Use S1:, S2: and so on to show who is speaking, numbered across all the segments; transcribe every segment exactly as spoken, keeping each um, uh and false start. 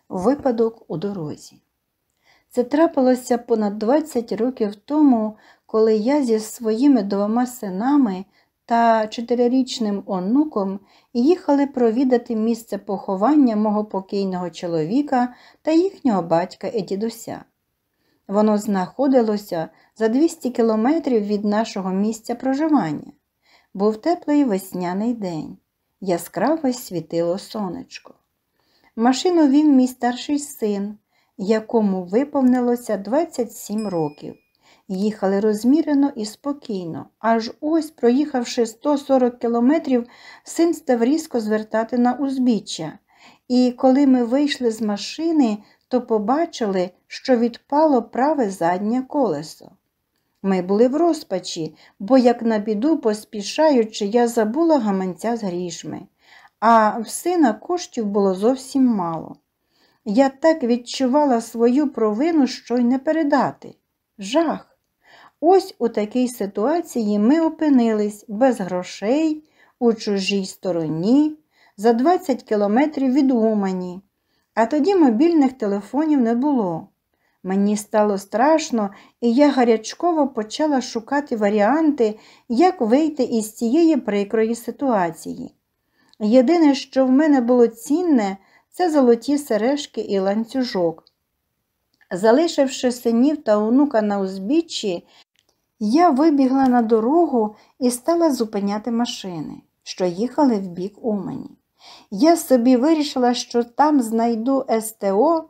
S1: Випадок у дорозі. Це трапилося понад двадцять років тому, коли я зі своїми двома синами та чотирирічним онуком їхали провідати місце поховання мого покійного чоловіка та їхнього батька і дідуся. Воно знаходилося за двісті кілометрів від нашого місця проживання. Був теплий весняний день. Яскраво світило сонечко. Машину вів мій старший син, якому виповнилося двадцять сім років. Їхали розмірено і спокійно, аж ось, проїхавши сто сорок кілометрів, син став різко звертати на узбіччя. І коли ми вийшли з машини, то побачили, що відпало праве заднє колесо. Ми були в розпачі, бо, як на біду, поспішаючи, я забула гаманця з грішми. А в сина коштів було зовсім мало. Я так відчувала свою провину, що й не передати. Жах! Ось у такій ситуації ми опинились без грошей, у чужій стороні, за двадцять кілометрів від Умані. А тоді мобільних телефонів не було. Мені стало страшно, і я гарячково почала шукати варіанти, як вийти із цієї прикрої ситуації. Єдине, що в мене було цінне, це золоті сережки і ланцюжок. Залишивши синів та онука на узбіччі, я вибігла на дорогу і стала зупиняти машини, що їхали в бік Умані. Я собі вирішила, що там знайду ес те о,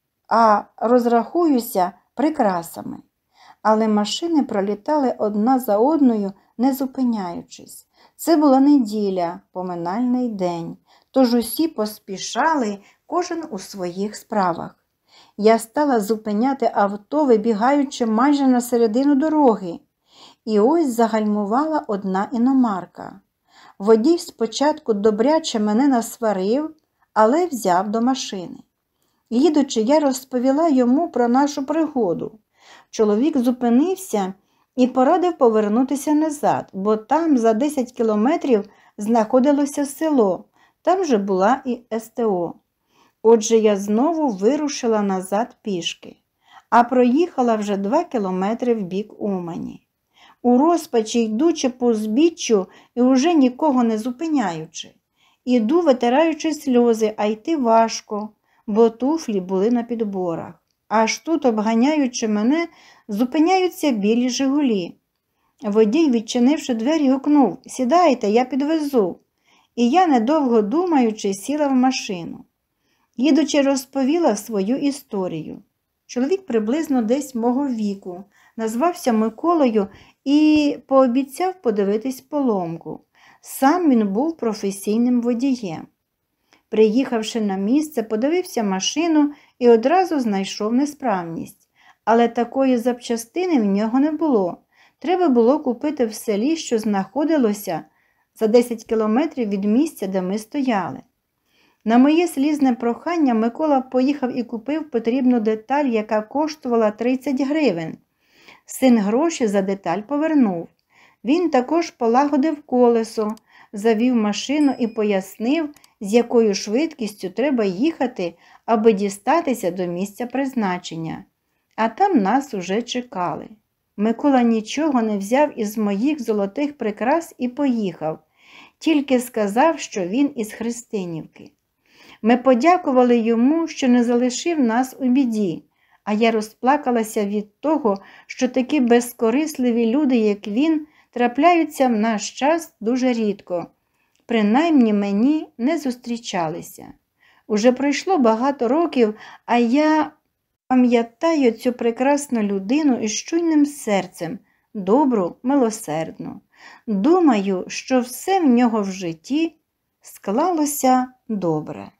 S1: а розрахуюся прикрасами. Але машини пролітали одна за одною, не зупиняючись. Це була неділя, поминальний день, тож усі поспішали, кожен у своїх справах. Я стала зупиняти авто, вибігаючи майже на середину дороги. І ось загальмувала одна іномарка. Водій спочатку добряче мене насварив, але взяв до машини. Їдучи, я розповіла йому про нашу пригоду. Чоловік зупинився і порадив повернутися назад, бо там за десять кілометрів знаходилося село, там же була і ес те о. Отже, я знову вирушила назад пішки, а проїхала вже два кілометри в бік Умані. У розпачі, йдучи по узбіччю і уже нікого не зупиняючи. Іду, витираючи сльози, а йти важко, бо туфлі були на підборах. Аж тут, обганяючи мене, зупиняються білі «Жигулі». Водій, відчинивши двері, гукнув: «Сідайте, я підвезу». І я, недовго думаючи, сіла в машину. Їдучи, розповіла свою історію. Чоловік приблизно десь мого віку, назвався Миколою і пообіцяв подивитись поломку. Сам він був професійним водієм. Приїхавши на місце, подивився машину і одразу знайшов несправність. Але такої запчастини в нього не було. Треба було купити в селі, що знаходилося за десять кілометрів від місця, де ми стояли. На моє слізне прохання Микола поїхав і купив потрібну деталь, яка коштувала тридцять гривень. Син гроші за деталь повернув. Він також полагодив колесо, завів машину і пояснив, з якою швидкістю треба їхати, аби дістатися до місця призначення. А там нас уже чекали. Микола нічого не взяв із моїх золотих прикрас і поїхав. Тільки сказав, що він із Христинівки. Ми подякували йому, що не залишив нас у біді, а я розплакалася від того, що такі безкорисливі люди, як він, трапляються в наш час дуже рідко. Принаймні мені не зустрічалися. Уже пройшло багато років, а я пам'ятаю цю прекрасну людину із чуйним серцем, добру, милосердну. Думаю, що все в нього в житті склалося добре.